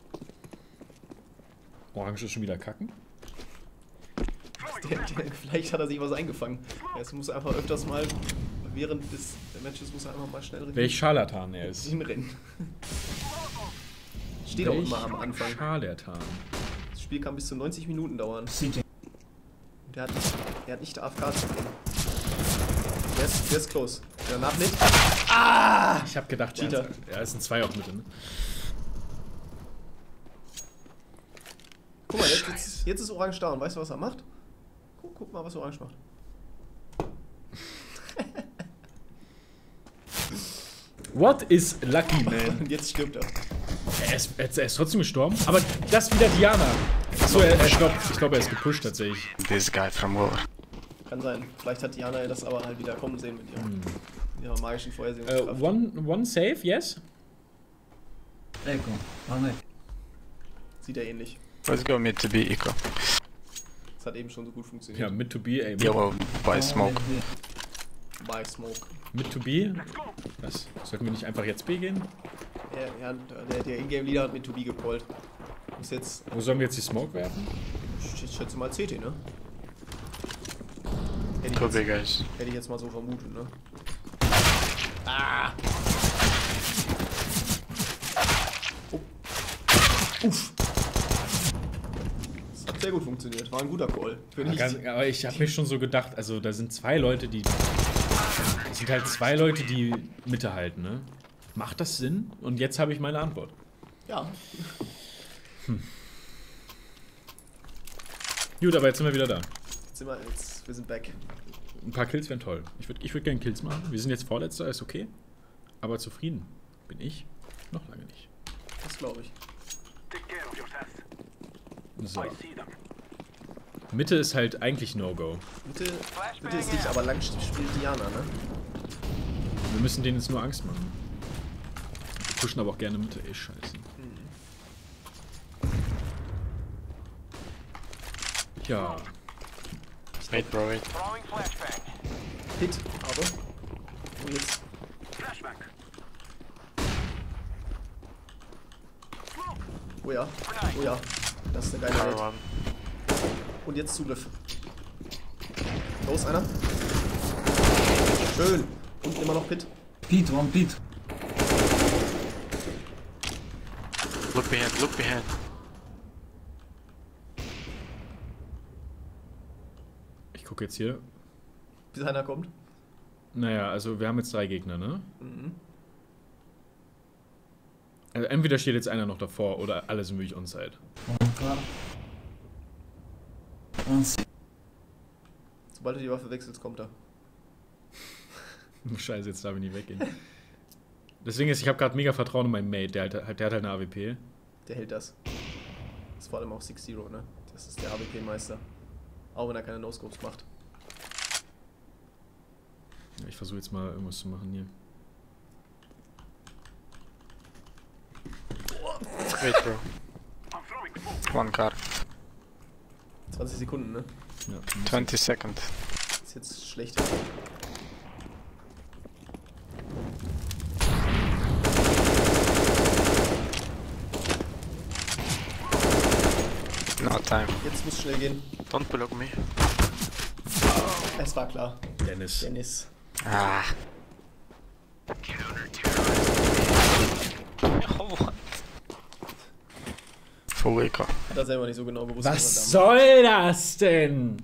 Orange ist schon wieder kacken. Vielleicht hat er sich was eingefangen. Es muss einfach öfters mal, während des Matches muss er einfach mal schnell Welch Scharlatan er ist. hinrennen. Steht auch immer am Anfang. Scharlatan. Das Spiel kann bis zu 90 Minuten dauern. City. Und er hat nicht AFK zu gehen. Der ist close. Danach nicht. Ich hab gedacht, Cheater. Ja, es sind 2 auch Mitte, ne? Guck mal, jetzt ist Orange da und weißt du, was er macht? Guck mal, was Orange macht. What is lucky, man? Und jetzt stirbt er. Er ist trotzdem gestorben. Aber das wieder Diana. Achso, ich glaube, er ist gepusht tatsächlich. This guy from War. Kann sein. Vielleicht hat Diana das aber halt wieder kommen sehen mit ihrer magischen Vorhersehungskraft. One save, yes? Echo. One Sieht er ähnlich. Let's go mid to be eco. Das hat eben schon so gut funktioniert. Ja, mid to be, ey. Yellow by smoke. By Smoke. Mid to be? Was? Sollten wir nicht einfach jetzt B gehen? Ja, der Ingame-Leader hat mit 2B gecallt. Ist jetzt, Wo sollen wir jetzt die Smoke werfen? ich schätze mal CT, ne? Go big guys. Hätte ich jetzt mal so vermutet, ne? Uff. Das hat sehr gut funktioniert. War ein guter Call. Für Ja, nicht. aber ich habe mir schon so gedacht, also da sind 2 Leute, die... Es sind halt 2 Leute, die Mitte halten, ne? Macht das Sinn? Und jetzt habe ich meine Antwort. Ja. Gut, aber jetzt sind wir wieder da. Wir sind back. Ein paar Kills wären toll. Ich würd gerne Kills machen. Wir sind jetzt Vorletzter, ist okay. Aber zufrieden bin ich noch lange nicht. Das glaube ich. Take care of yourself. So. I see them. Mitte ist halt eigentlich No-Go. Mitte ist nicht, aber lang spielt Diana, ne? Wir müssen denen jetzt nur Angst machen. Wir pushen aber auch gerne Mitte, ey, scheiße. Ja. Wait, bro, wait. Throwing flashbang. Hit, aber. Und jetzt. Flashbang. Oh ja. Oh ja. Das ist eine geile Welt. R1. Und jetzt Zugriff. Los, einer. Schön. Und immer noch Pit. Pit, one pit. Look behind, look behind. Ich gucke jetzt hier. Bis einer kommt. Naja, also wir haben jetzt 3 Gegner, ne? Mhm. Also entweder steht jetzt einer noch davor oder alle sind wirklich onside. One car. One C. Sobald du die Waffe wechselst, kommt er. Scheiße, jetzt darf ich nicht weggehen. Deswegen ist, ich habe gerade mega Vertrauen in meinen Mate, der hat halt eine AWP. Der hält das. Das ist vor allem auch 6-0, ne? Das ist der AWP-Meister. Auch wenn er keine No-Scopes macht. Ja, ich versuche jetzt mal irgendwas zu machen hier. Wait, bro. I'm throwing smoke. One car. 20 Sekunden, ne? Ja, 20 seconds. Ist jetzt schlecht. No time. Jetzt muss schnell gehen. Don't block me. Es war klar. Dennis. Dennis. Ah. Oh, what? Full eco. Hat er selber nicht so genau gewusst. Was soll das denn?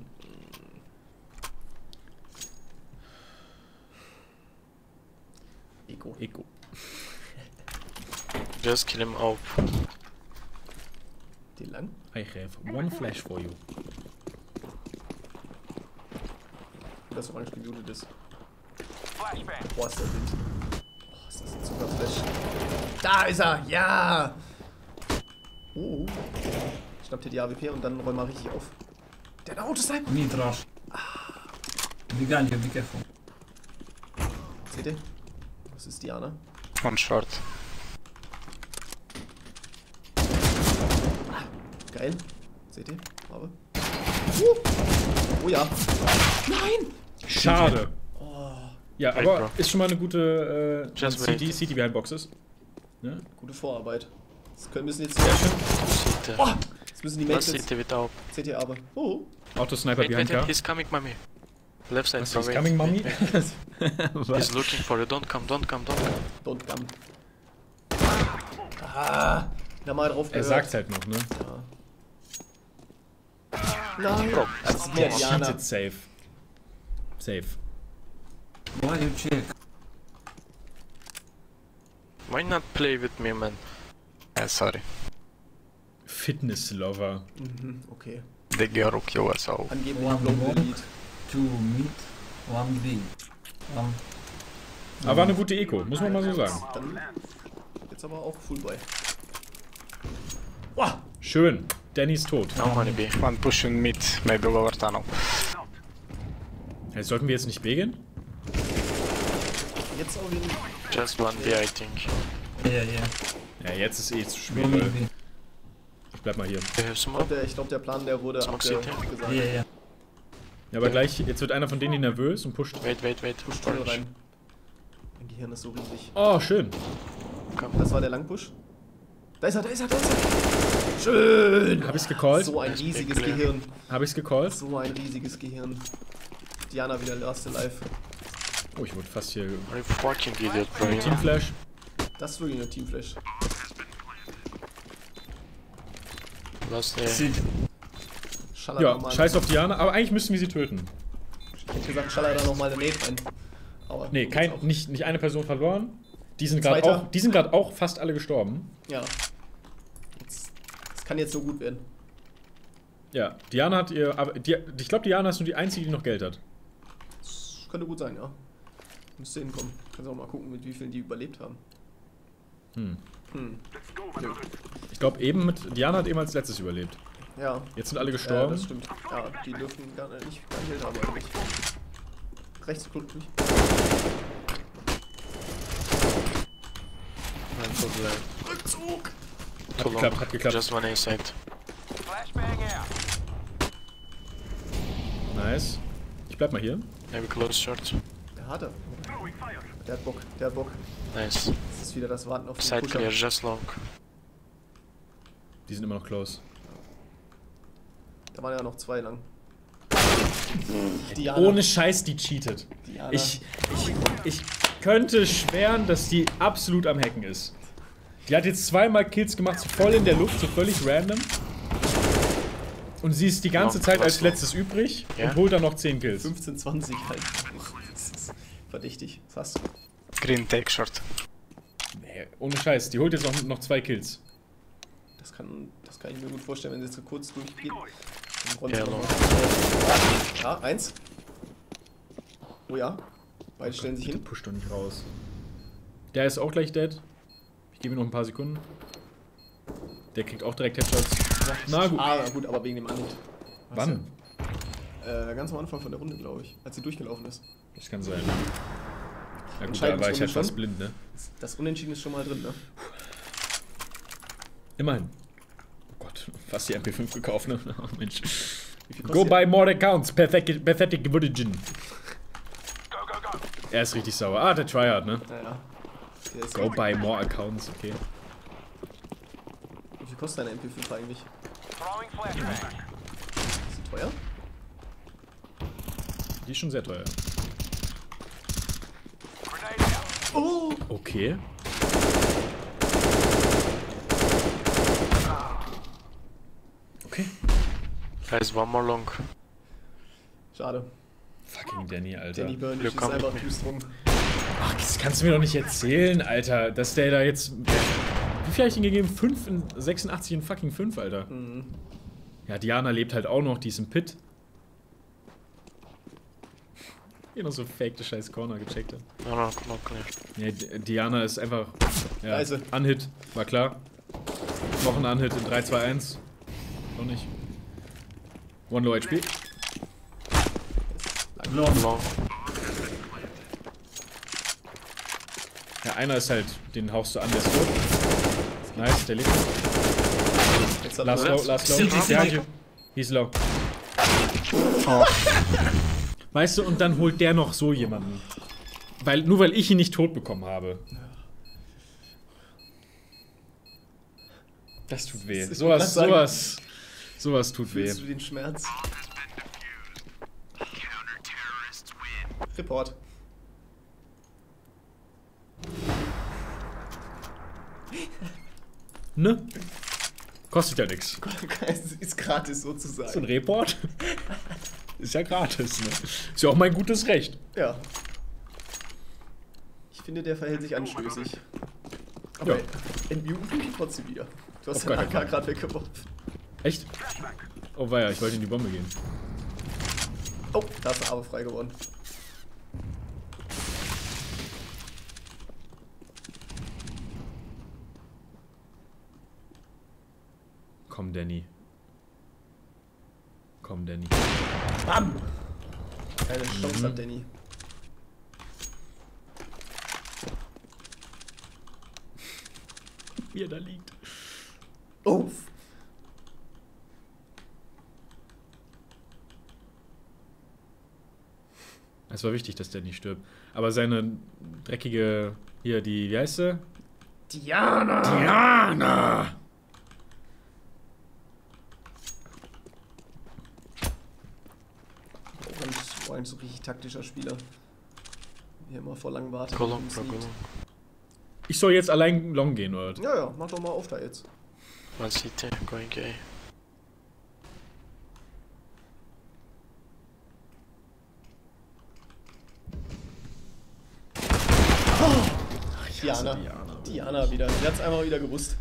Eco. Eko. Just kill him up. Den lang? I have one flash for you. Das orange gemutet ist. Flashbang. Boah, ist der wild. Oh, ist das ein super Flash. Da ist er! Ja! Oh. Schnappt hier die AWP und dann räum mal richtig auf. Der hat Autosniper! Mid rush. Behind you, be careful. Seht ihr? Das ist Diana. One short. Geil. Seht ihr? Aber. Oh ja. Nein! Schade. Ja, Wait, aber bro. ist schon mal eine gute Just CT behind boxes. Ja? Gute Vorarbeit. Das müssen jetzt. CT. Oh, jetzt müssen die Last Mates. CT with AWP. Seht ihr aber. Oh. Auto-Sniper Wait, behind wait, car. he's coming, mommy. Left side, Was bro. ist wait, coming, mommy? wait, wait. He's looking for you. Don't come, don't come, don't come. Don't come. Ah. Da mal drauf Er gehört. sagt's halt noch, ne? Nein. Bro, Das ist Der der Diana. cheatet safe. Safe. Why you check? Why not play with me, man? Sorry. Fitness-Lover. Mhm, okay. Det går att göra så. Angeblich One Global more. Elite. 2 mid, 1 B. Aber war eine gute Eco, muss man mal so sagen. Dann jetzt aber auch Fullboy. Schön. Danny ist tot. No money B. One push in mid, maybe over tunnel. Hey, sollten wir jetzt nicht B gehen? Jetzt auch wieder. Just one B, I think. Yeah, yeah. Ja, jetzt ist eh zu Go spät, mid weil B. ich bleib mal hier. You have smoke? Ich glaube, der Plan, der wurde Smoke abgesagt. City? Yeah, yeah. Ja, aber gleich, jetzt wird einer von denen hier nervös und pusht. Wait, wait, wait. Tunnel Orange. rein. Mein Gehirn ist so riesig. Oh, schön. Das war der Langpush. Da ist er, da ist er, da ist er. Schön. Hab ich's gecallt? So ein Das riesiges Big Clear. Gehirn. Hab ich's gecallt? So ein riesiges Gehirn. Diana wieder last alive. Oh, ich wurde fast hier. Are you fucking idiot, bro? Teamflash. Das ist wirklich eine Teamflash. Last Sit. Schaller Ja, da mal. scheiß auf Diana, aber eigentlich müssten wir sie töten. Ich hätte gesagt, schaller da nochmal eine Nate rein. Aber Nee, gut, kein, auch. nicht eine Person verloren. Die sind gerade Zweiter. auch, die sind grad auch fast alle gestorben. Ja. Das kann jetzt so gut werden. Ja, Diana hat ihr. Aber ich glaube, Diana ist nur die einzige, die noch Geld hat. Das könnte gut sein, ja. Müsste hinkommen. Kannst auch mal gucken, mit wie vielen die überlebt haben. Hm. Let's go, man. Ich glaube, eben mit. Diana hat eben als letztes überlebt. Ja. Jetzt sind alle Ja, gestorben. das stimmt. Ja, die dürfen gar nicht kein Geld haben eigentlich. Rechts guckt mich. Rückzug! Too long. geklappt, hat geklappt. Just one A side. Flashbang out. Nice. Ich bleib mal hier. Maybe close short. Der hat er. Throwing fire. Der hat Bock. Der hat Bock. Nice. Das ist wieder das Warten auf den Side Pusher. clear, just long. Die sind immer noch close. Da waren ja noch zwei lang. Diana. Ohne Scheiß, die cheatet. Diana. Ich könnte schwören, dass die absolut am Hacken ist. Die hat jetzt zweimal Kills gemacht, so voll in der Luft, so völlig random. Und sie ist die ganze Long, Zeit als last long. letztes übrig Ja? und holt dann noch 10 Kills. 15-20 halt. Das ist verdächtig. Fast. Green take short. Nee, ohne Scheiß, die holt jetzt noch 2 Kills. Das kann ich mir gut vorstellen, wenn sie jetzt so kurz durchgeht. Dann räumt Ja, sie noch long. mal. Ja, eins. Oh ja. Beide stellen sich hin. Push doch nicht raus. Der ist auch gleich dead. Ich gebe ihm noch ein paar Sekunden. Der kriegt auch direkt Headshots. Na gut. Ah, gut, aber wegen dem Anhit. Wann? Ganz am Anfang von der Runde, glaube ich. Als sie durchgelaufen ist. Das kann sein. Na gut, da war ich halt schon. fast blind, ne? Das Unentschieden ist schon mal drin, ne? Immerhin. Oh Gott, fast die MP5 gekauft, ne? Oh Mensch. Wie viel Go kostet buy more accounts, pathetic virgin. Go, go, go. Er ist richtig sauer. Ah, der Tryhard, ne? der? Ja. Der ist Go buy more accounts, okay. Wie viel kostet deine MP5 eigentlich? Throwing flashbang. Ist die teuer? Die ist schon sehr teuer. Grenade out. Oh! Okay. Okay. Guys, one more long. Schade. Fucking Danny, Alter. Danny Burnish ist Willkommen einfach mit mir. düst rum. Ach, das kannst du mir doch nicht erzählen, Alter, dass der da jetzt... Wie Wie viel habe ich denn gegeben? 5 in 86 in fucking 5, Alter. Mhm. Ja, Diana lebt halt auch noch, die ist im Pit. Hier noch so fake das scheiß Corner gecheckt hat. No, no, come on, clear. Ja, Diana ist einfach. Ja, Leise. Unhit, war klar. Noch ein Unhit in 3, 2, 1. Noch nicht. One low HP. Long. Ja, einer ist halt, den haust du an, der ist tot. Nice, der lebt. Jetzt hat Last er- low, last low. City, Ja, City. he's low. Weißt du, und dann holt der noch so jemanden. Nur weil ich ihn nicht tot bekommen habe. Das tut weh. Ich wollte gerade Sowas tut weh. Fühlst du den Schmerz? Report. Ne? Kostet ja nichts. Ist gratis sozusagen. So ein Report? Ist ja gratis, ne? Ist ja auch mein gutes Recht. Ja. Ich finde, der verhält sich anstößig. Aber Ja. entmuten kann ich trotzdem wieder. Du hast Auf den gar AK keinen Fall. gerade weggeworfen. Echt? Oh weia, ich wollte in die Bombe gehen. Oh, da ist eine Arme frei geworden. Komm, Danny. Komm, Danny. Bam! Keine Chance hat Danny. Wie er da liegt. Oh! Es war wichtig, dass Danny stirbt. Aber seine dreckige. Hier, die. Wie heißt sie? Diana! Diana! Und war ein so richtig taktischer Spieler. Wie er immer vor lang wartet. Go long, und bro, go sneakt. long. Ich soll jetzt allein long gehen, oder? Ja, ja, mach doch mal auf da jetzt. One CT, going A. Diana. Diana wieder. Die hat's einmal wieder gewusst.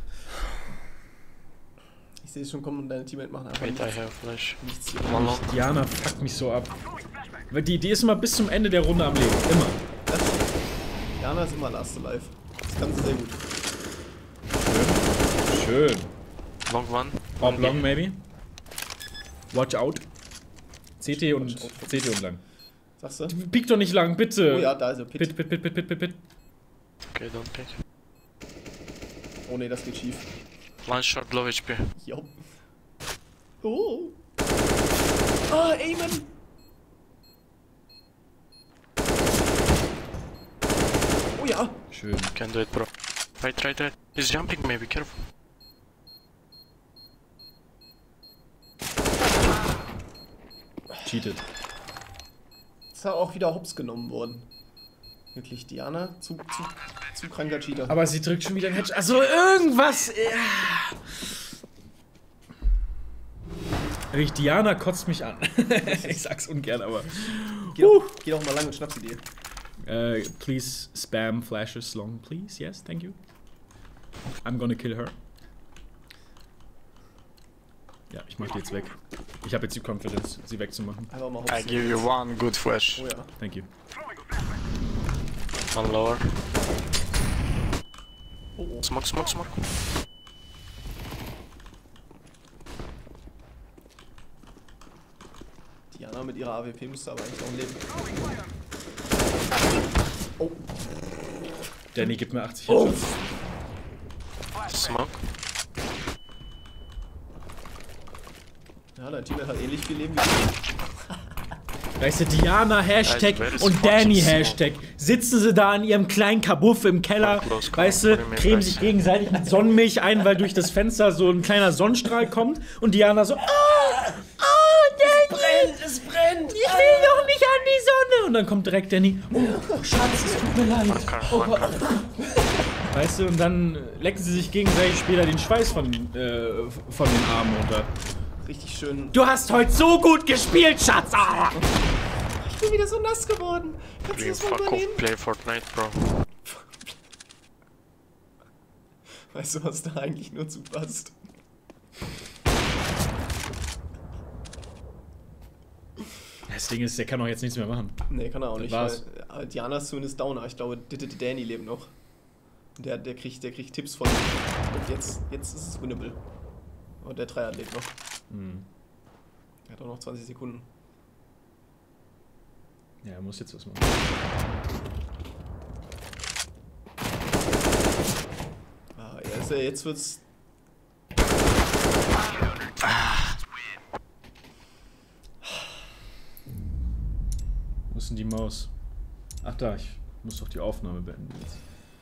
Ich sehe es schon kommen und deine Teammate machen einfach Wait, I nichts. have flash. Nichts hier. One long. Diana fuckt mich so ab. Weil die ist immer bis zum Ende der Runde am Leben. Immer. Diana ist immer last alive. Das kann sie sehr gut. Schön. Long one. Hop long, maybe. Watch out. CT und Watch out. CT und lang. Sagst du? Pick doch nicht lang, bitte. Oh ja, da ist er. Pit. Pit. Okay, don't pick. Oh ne, das geht schief. One shot, low HP. Jo. Oh. Ah, Amen. Oh ja. Schön. Can do it, bro. Right. He's jumping, maybe, careful. Cheated. Ist ja auch wieder hops genommen worden. Wirklich, Diana, zu kranker Cheater. Aber sie drückt schon wieder ein Hedge. Also irgendwas. Ja. Wirklich, Diana kotzt mich an. Ich sag's ungern, aber. Geh doch mal lang und schnapp sie dir. Please spam flashes long, please. Yes, thank you. I'm gonna kill her. Ja, ich mach die jetzt weg. Ich habe jetzt die Confidence, sie wegzumachen. Einfach mal I hops. give you one good flash. Oh ja. Thank you. One lower. Oh, oh. Smoke. Diana mit ihrer AWP müsste aber eigentlich noch leben. Oh. Danny gibt mir 80 Headshots. Smoke. Ja, dein Teammate hat ähnlich viel Leben wie du. Weißt du, Diana Hashtag Wer ist und Danny fucking Hashtag. Sitzen sie da in ihrem kleinen Kabuff im Keller, Close, weißt du, close, cremen sich gegenseitig mit Sonnenmilch ein, weil durch das Fenster so ein kleiner Sonnenstrahl kommt und Diana so, Danny, es brennt, ich will doch nicht an die Sonne. Und dann kommt direkt Danny, oh Schatz, es tut mir leid. One car. Weißt du, und dann lecken sie sich gegenseitig später den Schweiß von den Armen runter. Richtig schön. Du hast heute so gut gespielt, Schatz! Ah! Ich bin wieder so nass geworden. Kannst du Dream, das mal fuck off, übernehmen? play Fortnite, bro. Weißt du, was da eigentlich nur zu passt? Das Ding ist, der kann doch jetzt nichts mehr machen. Nee, kann er auch nicht. war's. Weil Diana ist zumindest Downer. Ich glaube, Danny lebt noch. Und der kriegt Tipps von ihm. Und jetzt ist es winnable. Und der Dreier lebt noch. Hm. Er hat auch noch 20 Sekunden. Ja, er muss jetzt was machen. Ah, ja, jetzt wird's. Wo ist denn die Maus? Ach da, ich muss doch die Aufnahme beenden jetzt.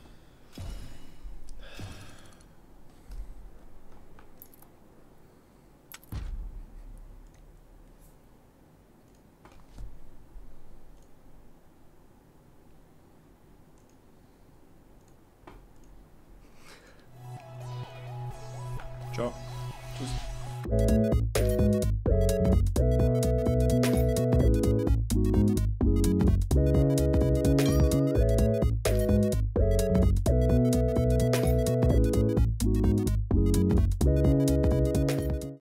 Ciao. Tschüss.